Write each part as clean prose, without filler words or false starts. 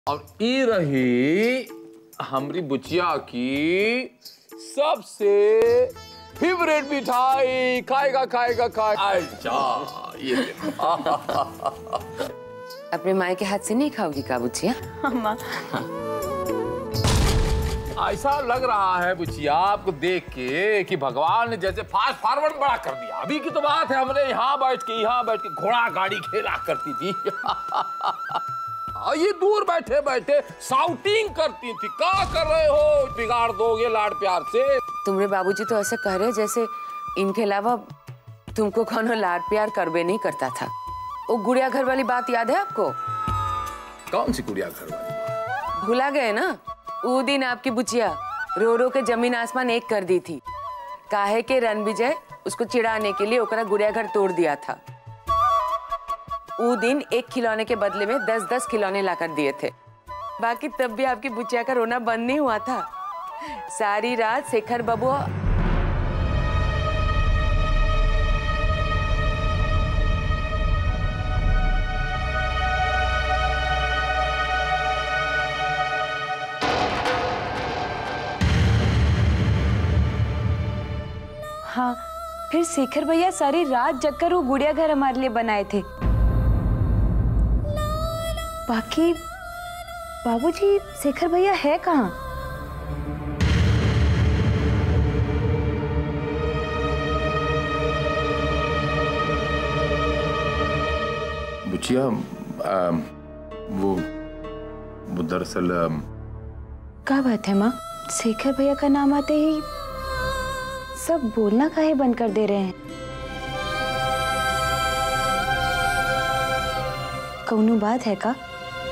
और ई रही हमारी बुचिया की सबसे फेवरेट मिठाई। खाएगा खाएगा खाएगा। अच्छा ये अपने माँ के हाथ से नहीं खाओगी का बुचिया? अम्मा ऐसा लग रहा है बुचिया आपको देख के कि भगवान ने जैसे फास्ट फॉरवर्ड बड़ा कर दिया। अभी की तो बात है, हमने यहाँ बैठ के घोड़ा गाड़ी खेला करती थी और ये दूर बैठे बैठे साउटिंग करती थी। क्या कर रहे हो, बिगाड़ दोगे लाड प्यार से। तुम्हारे बाबूजी तो ऐसे कह रहे जैसे इनके अलावा तुमको कौन लाड प्यार करबे नहीं करता था। वो गुड़िया घर वाली बात याद है आपको? कौन सी गुड़िया घर वाली? भुला गए ना? वो दिन आपकी बुचिया रो रो के जमीन आसमान एक कर दी थी। काहे के रणविजय उसको चिढ़ाने के लिए ओकरा गुड़िया घर तोड़ दिया था। वो दिन एक खिलौने के बदले में 10-10 खिलौने लाकर दिए थे। बाकी तब भी आपकी बुचिया का रोना बंद नहीं हुआ था। सारी रात शेखर बबुआ हाँ, फिर शेखर भैया सारी रात जगकर वो गुड़िया घर हमारे लिए बनाए थे। बाकी बाबूजी शेखर भैया है कहाँ? बुचिया वो दरअसल क्या बात है माँ? शेखर भैया का नाम आते ही सब बोलना काहे बंद कर दे रहे हैं? कौनो बात है का?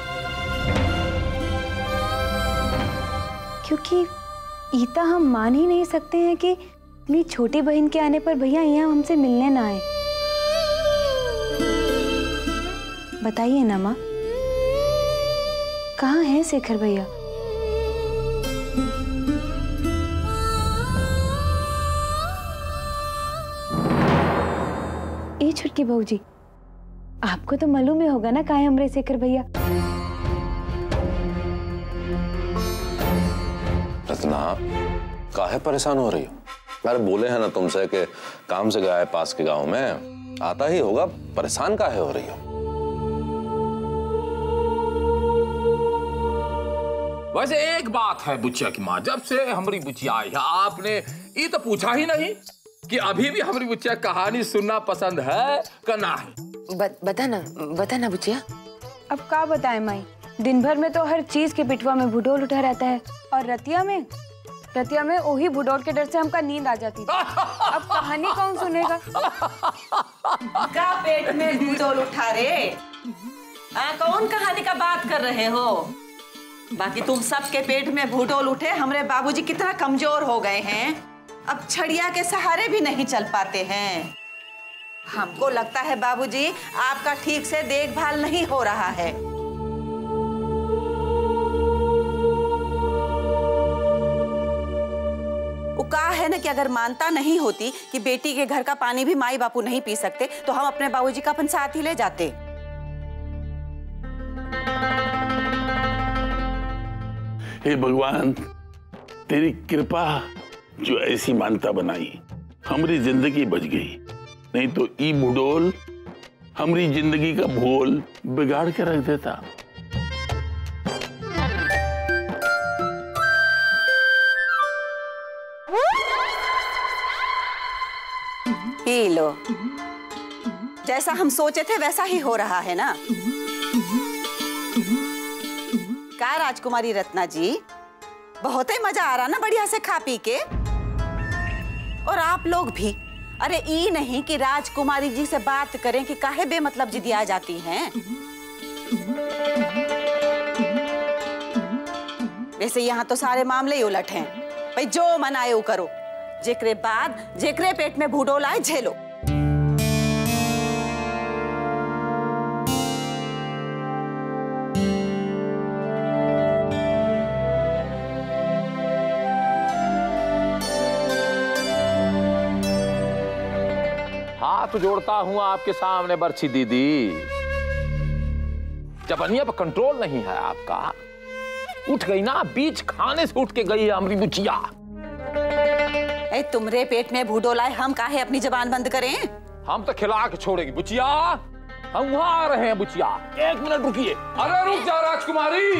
क्योंकि ईता हम मान ही नहीं सकते हैं कि अपनी छोटी बहन के आने पर भैया यहाँ हमसे मिलने ना आए। बताइए ना माँ, कहाँ हैं शेखर भैया? ए छुटकी बहू जी, आपको तो मालूम ही होगा ना कहाँ है हमारे शेखर भैया? रत्ना, काहे परेशान हो रही हो? अरे बोले हैं ना तुमसे कि काम से गया है पास के गांव में, आता ही होगा, परेशान काहे हो रही हो? वैसे एक बात है बुचिया की माँ, जब से हमारी बुचिया आई है आपने ये तो पूछा ही नहीं कि अभी भी हमारी बुचिया कहानी सुनना पसंद है कि ना है। बता ना बुचिया। अब क्या बताएं माई, दिन भर में तो हर चीज के पिटवा में भूडोल उठा रहता है और रतिया में वही भूडोल के डर से हमका नींद आ जाती थी। अब कहानी कौन सुनेगा? का पेट में भूडोल उठा रे? कौन कहानी का बात कर रहे हो? बाकी तुम सबके पेट में भूडोल उठे, हमरे बाबूजी कितना कमजोर हो गए हैं, अब छड़िया के सहारे भी नहीं चल पाते हैं। हमको लगता है बाबूजी आपका ठीक से देखभाल नहीं हो रहा है। वो कहा है ना कि अगर मानता नहीं होती कि बेटी के घर का पानी भी माई बापू नहीं पी सकते तो हम अपने बाबूजी का अपन साथ ही ले जाते। हे भगवान, तेरी कृपा जो ऐसी मानता बनाई, हमारी जिंदगी बच गई, नहीं तो ई भूडोल हमारी जिंदगी का भूल बिगाड़ के रख देता। पी लो, जैसा हम सोचे थे वैसा ही हो रहा है ना? क्या राजकुमारी रत्ना जी, बहुत ही मजा आ रहा ना बढ़िया से खा पी के? और आप लोग भी, अरे ई नहीं कि राजकुमारी जी से बात करें कि काहे बेमतलब जिद आ जाती हैं। वैसे यहाँ तो सारे मामले ही उलट हैं। भाई जो मन आए वो करो, जेकरे बाद जेकरे पेट में भूडोल आए झेलो। हाथ जोड़ता हूँ आपके सामने बरछी दीदी, जबनिया पर कंट्रोल नहीं है आपका। उठ गई ना, बीच खाने से उठ के गई है हमारी बुचिया। तुमरे पेट में भूडोल आए, हम काहे अपनी जबान बंद करें? हम तो खिला के छोड़ेगी बुचिया। हम वहां आ रहे हैं बुचिया, 1 मिनट रुकिए। अरे रुक जा राजकुमारी।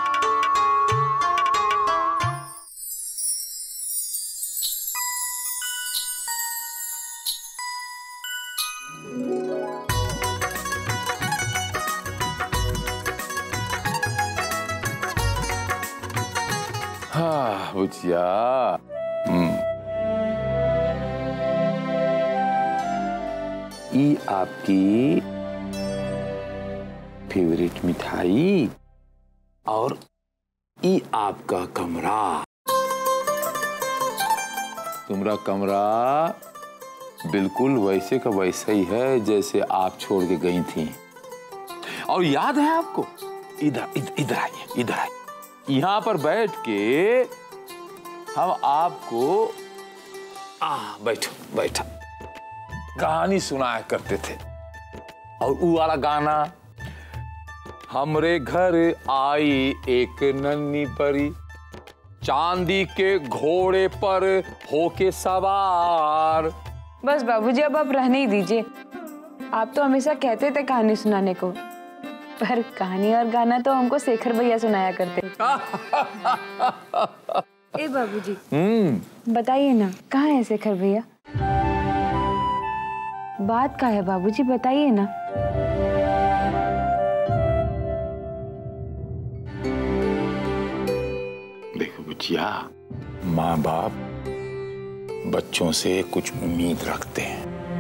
हाँ बुचिया, ये आपकी फेवरेट मिठाई और ये आपका कमरा। तुम्हारा कमरा बिल्कुल वैसे का वैसा ही है जैसे आप छोड़ के गई थी। और याद है आपको, इधर आइए, इधर आइए। यहाँ पर बैठ के हम आपको बैठो बैठो कहानी सुनाया करते थे। और वो वाला गाना, हमरे घर आई एक नन्ही परी, चांदी के घोड़े पर होके सवार। बस बाबूजी अब आप रहने ही दीजिए। आप तो हमेशा कहते थे कहानी सुनाने को, पर कहानी और गाना तो हमको शेखर भैया सुनाया करते। ए बाबूजी, बताइए ना, कहाँ है शेखर भैया? बात क्या है बाबूजी, बताइए ना। देखो बुचिया, माँ बाप बच्चों से कुछ उम्मीद रखते हैं।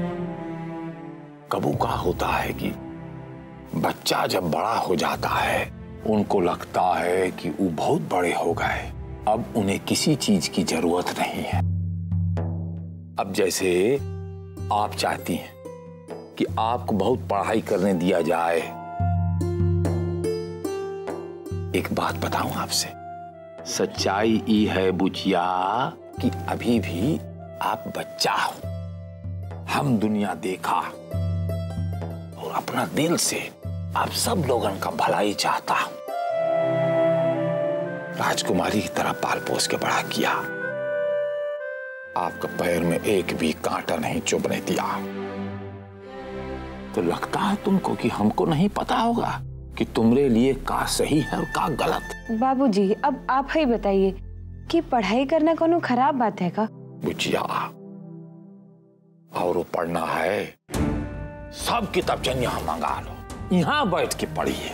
कबू का होता है कि बच्चा जब बड़ा हो जाता है, उनको लगता है कि वो बहुत बड़े हो गए, अब उन्हें किसी चीज की जरूरत नहीं है। अब जैसे आप चाहती हैं कि आपको बहुत पढ़ाई करने दिया जाए। एक बात बताऊं आपसे, सच्चाई ये है बुचिया कि अभी भी आप बच्चा हो। हम दुनिया देखा और अपना दिल से आप सब लोगों का भलाई चाहता हूं। राजकुमारी की तरह पाल पोस के बड़ा किया, आपका पैर में एक भी कांटा नहीं चुभने दिया। तो लगता है तुमको कि हमको नहीं पता होगा कि तुम्हारे लिए का सही है और का गलत। बाबूजी अब आप ही बताइए कि पढ़ाई करना कोनो खराब बात है का? बुचिया, और वो पढ़ना है, सब किताब यहाँ मंगा लो, यहाँ बैठ के पढ़िए।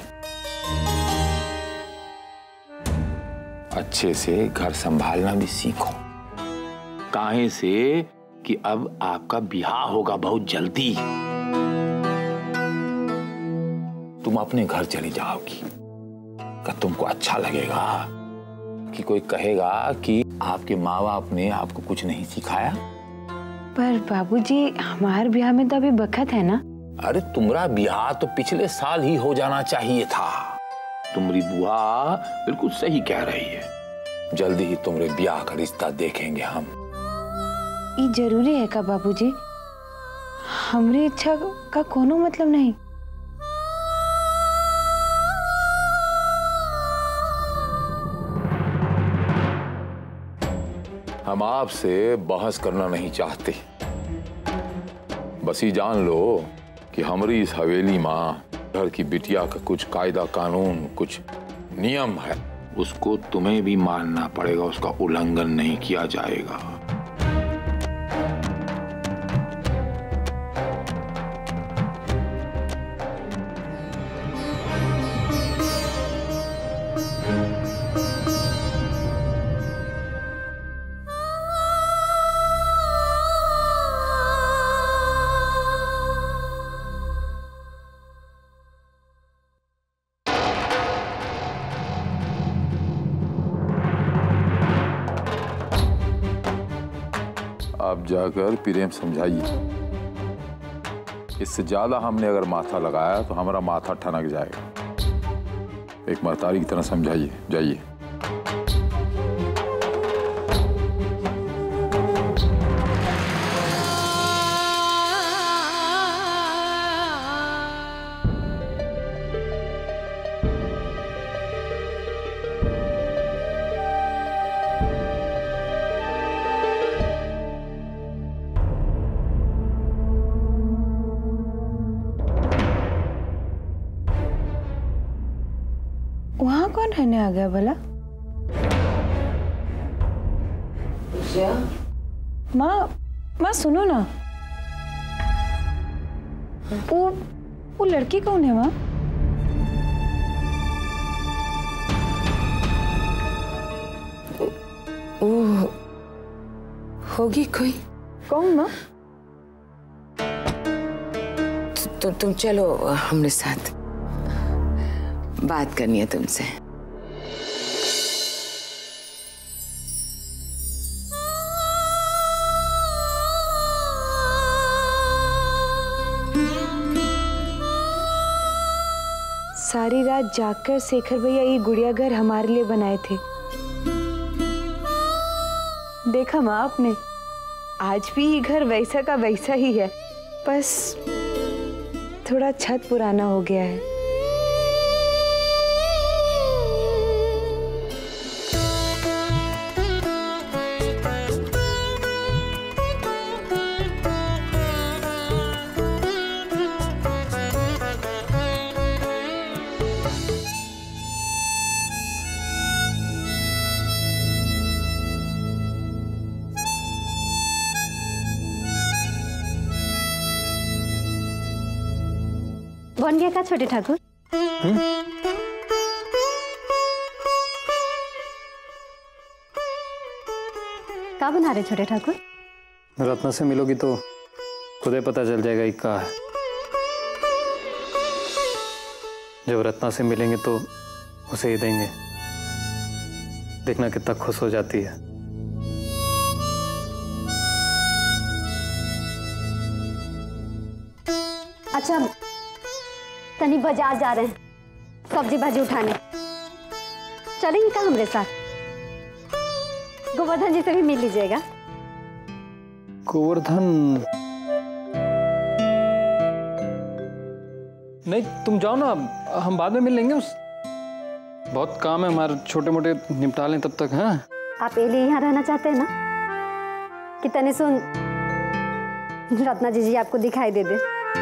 अच्छे से घर संभालना भी सीखो। काहे से कि अब आपका ब्याह होगा बहुत जल्दी। तुम अपने घर चली जाओगी, क्या तुमको अच्छा लगेगा कि कोई कहेगा कि आपके माँ बाप ने आपको कुछ नहीं सिखाया? पर बाबूजी हमारे ब्याह में तो अभी वक्त है ना। अरे तुम्हारा ब्याह तो पिछले साल ही हो जाना चाहिए था। तुम्हारी बुआ बिल्कुल सही कह रही है, जल्दी ही तुम्हारे ब्याह का रिश्ता देखेंगे हम। ये जरूरी है का बाबूजी? हमारी इच्छा का कोनो मतलब नहीं। हम आपसे बहस करना नहीं चाहते, बस ये जान लो कि हमारी इस हवेली माँ घर की बिटिया का कुछ कायदा कानून, कुछ नियम है, उसको तुम्हें भी मानना पड़ेगा, उसका उल्लंघन नहीं किया जाएगा। आप जाकर प्रेम समझाइए। इससे ज्यादा हमने अगर माथा लगाया तो हमारा माथा ठनक जाएगा। एक महतारी की तरह समझाइए, जाइए। यहाँ कौन रहने आ गया भला? माँ सुनो ना, वो लड़की कौन है माँ? वो होगी कोई। कौन माँ? तुम चलो हमारे साथ, बात करनी है तुमसे। सारी रात जागकर शेखर भैया ये गुड़िया घर हमारे लिए बनाए थे। देखा माँ आपने, आज भी ये घर वैसा का वैसा ही है, बस थोड़ा छत पुराना हो गया है। बन गया का छोटे ठाकुर? क्या बना रहे छोटे ठाकुर? रत्ना से मिलोगी तो खुद ही पता चल जाएगा ये क्या है। जब रत्ना से मिलेंगे तो उसे ही देंगे, देखना कितना खुश हो जाती है। अच्छा, तनी बाजार जा रहे हैं सब्जी भाजी उठाने, चलेंगे क्या हमारे साथ? गोवर्धन जी से भी मिल लीजिएगा। गोवर्धन नहीं, तुम जाओ ना, हम बाद में मिल लेंगे। उस बहुत काम है हमारे, छोटे मोटे निपटा लें तब तक। हाँ, आप ये लिए यहाँ रहना चाहते हैं ना कि तनी सुन रत्ना जी आपको दिखाई दे दे?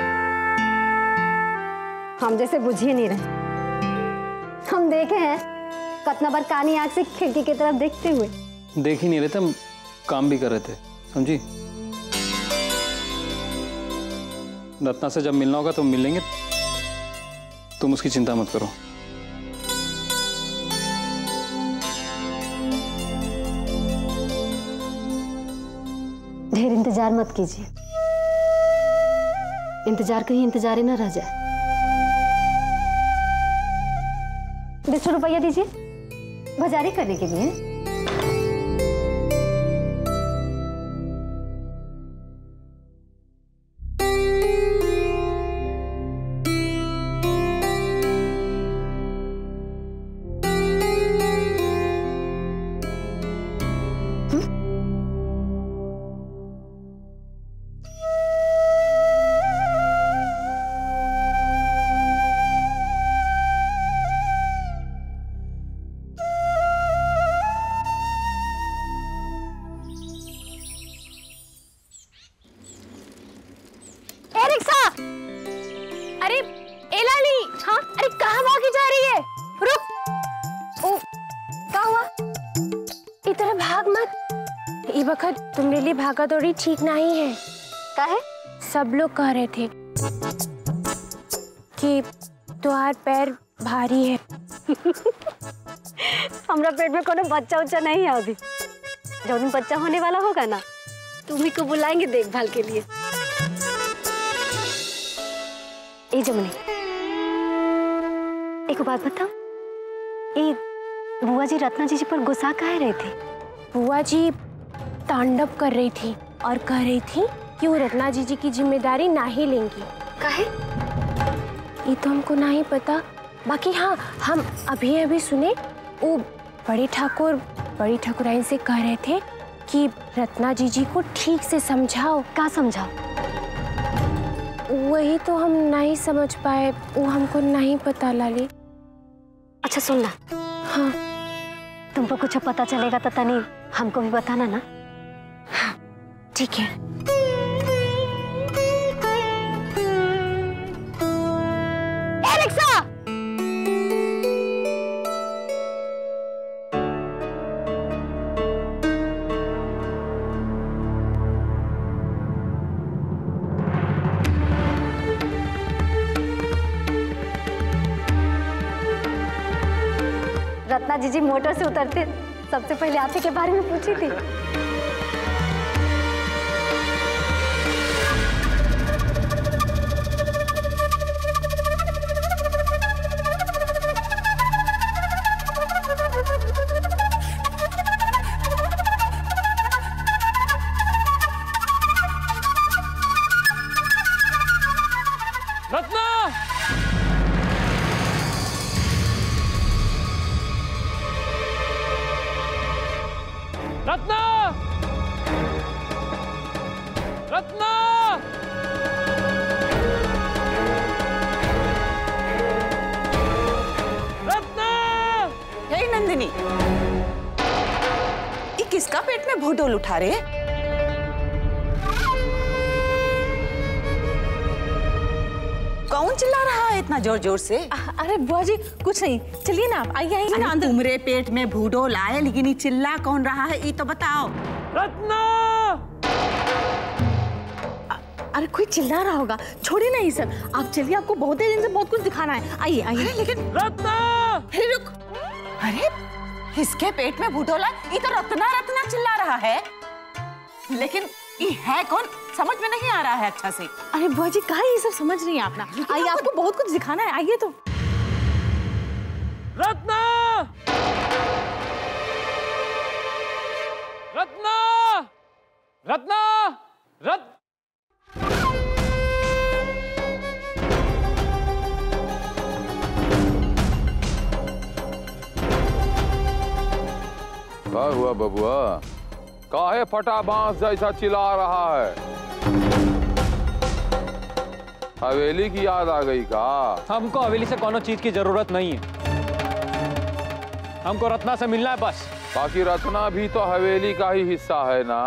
हम जैसे बुझिए नहीं रहे, हम देखे हैं कतना बार कानी आंख से खिड़की की तरफ देखते हुए। देख ही नहीं रहे थे, हम काम भी कर रहे थे, समझी? रत्ना से जब मिलना होगा तो मिल लेंगे, तुम उसकी चिंता मत करो। ढेर इंतजार मत कीजिए, इंतजार कहीं इंतजार ही ना रह जाए। 200 रुपया दीजिए बाजारी करने के लिए। अरे एलानी, हाँ, अरे कहाँ भागी जा रही है? रुक। ओ, क्या हुआ? इधर भाग मत। ये वक्त तुम्हारे लिए भागा दौड़ी ठीक नहीं है। क्या है? सब लोग कह रहे थे कि तुम्हार पैर भारी है। हमारा पेट में कोनो बच्चा उच्चा नहीं है अभी। जब भी बच्चा होने वाला होगा ना, तुम्ही को बुलाएंगे देखभाल के लिए। ए जमुनी, एक बात बताओ, ये बुआ जी रत्ना जी पर गुस्सा काहे रहे थे? बुआ जी तांडव कर रही थी और कह रही थी कि वो रत्ना जी की जिम्मेदारी नहीं लेंगी। काहे? ये तो हमको नहीं पता, बाकी हाँ, हम अभी सुने वो बड़ी ठाकुराइन से कह रहे थे कि रत्ना जी को ठीक से समझाओ। क्या समझाओ? वही तो हम नहीं समझ पाए, वो हमको नहीं पता लाली। अच्छा सुन ना, हाँ, तुमको कुछ पता चलेगा तो तनी हमको भी बताना ना। हाँ, ठीक है। रत्ना जीजी मोटर से उतरते सबसे पहले आपके के बारे में पूछी थी। रत्ना! रत्ना! रत्ना! रत्ना! हे नंदिनी, ये किसका पेट में भूडोल उठा रहे? कौन चिल्ला रहा है इतना जोर जोर से? अरे बुआ जी कुछ नहीं, चलिए ना आप, आइए आइए ना अंदर। तुम्हारे पेट में भूडोल आए लेकिन ये चिल्ला कौन रहा है ये तो बताओ। रत्ना! अरे कोई चिल्ला रहा होगा, छोड़िए ना ये सब, आप चलिए, आपको बहुत देर से बहुत कुछ दिखाना है, आइए आइए। लेकिन रत्ना! रुक, अरे इसके पेट में भूडोल है, ये तो रत्ना रत्ना चिल्ला रहा है, लेकिन ये है कौन समझ में नहीं आ रहा है अच्छा से। अरे बुआ जी कहाँ ये सब समझ रही हैं आप ना, आइए आपको बहुत कुछ दिखाना है, आइए तो। रत्ना! रत्ना! रत्ना! क्या हुआ बबुआ? काहे फटा बांस जैसा चिल्ला रहा है? हवेली की याद आ गई का? हमको हवेली से कोनो चीज की जरूरत नहीं है, हमको रत्ना से मिलना है बस। बाकी रत्ना भी तो हवेली का ही हिस्सा है ना,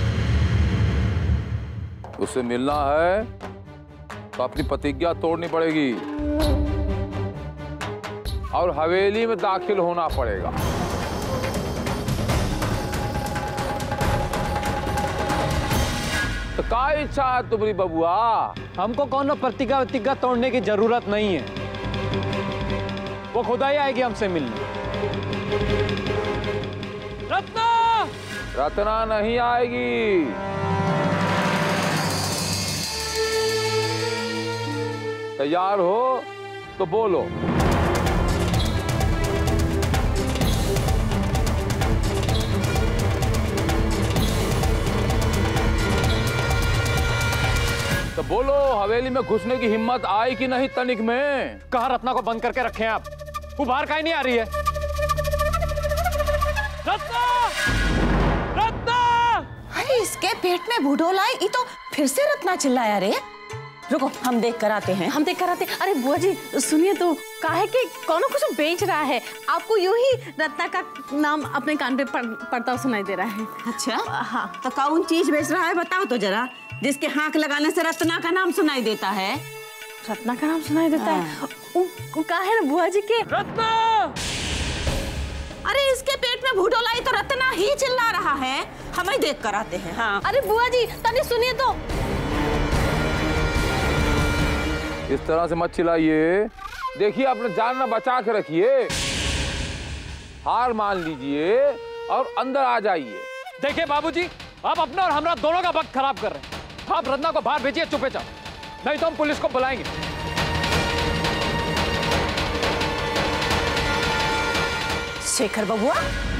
उससे मिलना है तो अपनी प्रतिज्ञा तोड़नी पड़ेगी और हवेली में दाखिल होना पड़ेगा। तो क्या इच्छा है तुम्हारी बबुआ? हमको कोनो प्रतिज्ञा तोड़ने की जरूरत नहीं है, वो खुदा ही आएगी हमसे मिलने। रत्ना! रत्ना नहीं आएगी। तैयार हो तो बोलो। तो बोलो, हवेली में घुसने की हिम्मत आई कि नहीं तनिक में? कहा रत्ना को बंद करके रखे हैं आप, वो बाहर काहे नहीं आ रही है? रत्ना! रत्ना! अरे इसके पेट में भूडोल आई, ये तो फिर से रत्ना चिल्लाया रे। रुको हम देख कर आते हैं। हम देख कर आते। अरे बुआ जी सुनिए तो, काहे कि कौन कुछ बेच रहा है, आपको यूं ही रत्ना का नाम अपने कान पे पड़ता सुनाई दे रहा है। अच्छा हाँ, तो कौन चीज बेच रहा है बताओ तो जरा, जिसके हाथ लगाने से रत्ना का नाम सुनाई देता है। रत्ना का नाम सुनाई देता है? वो कहा है ना बुआ जी के रत्ना! अरे इसके पेट में भूडोल आई तो रत्ना ही चिल्ला रहा है, हम ही देख कर आते हैं। हाँ अरे बुआ जी तनी सुनिए तो। इस तरह से मत चिल्लाइए, देखिए अपने जान में बचा के रखिए, हार मान लीजिए और अंदर आ जाइए। देखिए बाबूजी, आप अपना और हमारा दोनों का वक्त खराब कर रहे हैं। आप रत्ना को बाहर भेजिए चुपे चाप, नहीं तो हम पुलिस को बुलाएंगे। शेखर बबुआ